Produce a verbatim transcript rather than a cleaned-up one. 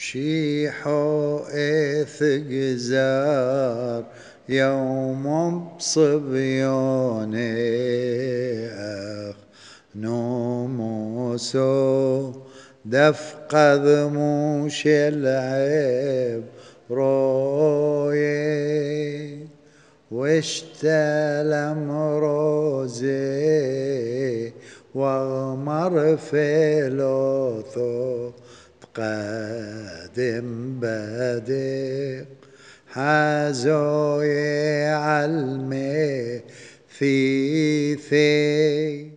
شيحو إثق زار يوم بصبيوني أخ نوموسو دفق ذموش العيب روي واشتلم روزي واغمر في لوثو بقادم بديق حازو يعلمي في ثي